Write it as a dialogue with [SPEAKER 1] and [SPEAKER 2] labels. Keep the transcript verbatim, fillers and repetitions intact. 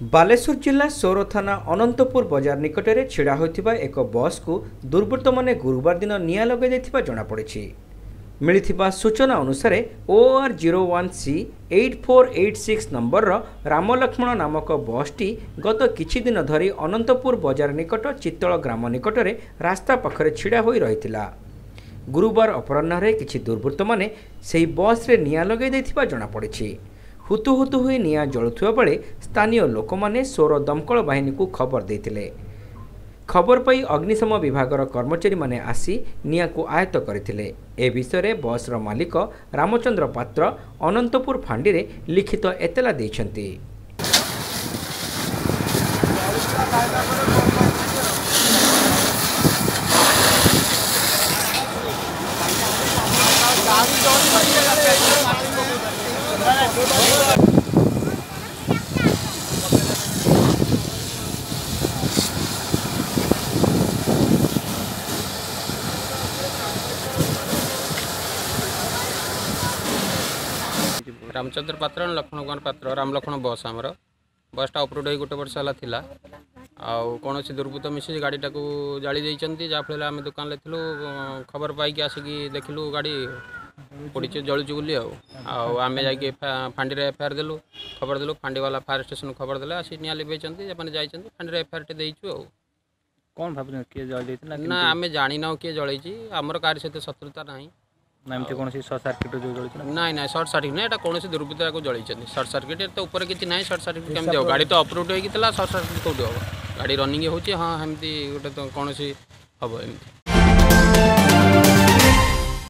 [SPEAKER 1] बालेश्वर जिला सौर थाना अनंतपुर बजार निकट में छिड़ा होता एक बस को दुर्वृत्त मैंने गुरुवार दिन निआं लगे जमापड़ी। मिलिथिबा सूचना अनुसार O R zero one C eight four eight six number Ram Laxman नामक बसटी गत किछि दिन धरी अनंतपुर बजार निकट चित्तल ग्राम निकट में रास्ता पाखरे छिड़ा होई रहिथिला। गुरुवार अपराह्न किछि दुर्वृत्त माने सेही बस रे निआं लगे दैथिबा जणा पड़िछि। हुतु हुतु हुई निआं जलुवा बेले स्थानीय लोक माने सौर दमकल बाहिनी को खबर देथिले। खबर पाई अग्निशम विभागर कर्मचारी माने आसी निआं को आयत्त करथिले। ए विषय बसर मालिक रामचंद्र पात्र अनंतपुर फांडी रे लिखित एतला दैछंती।
[SPEAKER 2] रामचंद्र पात्र लक्ष्मण कुमार पात्र राम लक्ष्मण बस आमर बसटा अपलोड हो गोटे वर्ष है आउ कौन दुर्बृत्त मिसी गाड़ीटा को जाली देती जहाँफल आम दुकान ले खबर पाई आसिक देखिलु गाड़ी पड़ी जलुची बोली आम जा फांडी एफआईआर देलु खबर देलु फांडी वाला फायर स्टेशन खबर देले आसी निआं लिभे फांडी एफआईआर टे देचु।
[SPEAKER 3] कौन भाव किए जल
[SPEAKER 2] ना आम जानी ना किए जल आमर कार सहित शत्रुता ना
[SPEAKER 3] कौन सर्ट सर्किट जो
[SPEAKER 2] ना ना सर्ट सर्किट ना कौन दुर्बृत्त को जल सर्ट सर्किट तो ऊपर किसी ना सर्ट सर्किट केमती हो गाड़ी तो अपरूट होता सर्ट सर्किट कौटी हम गाड़ी रनिंग हो हाँ एमती गोटे तो कौन हम एमती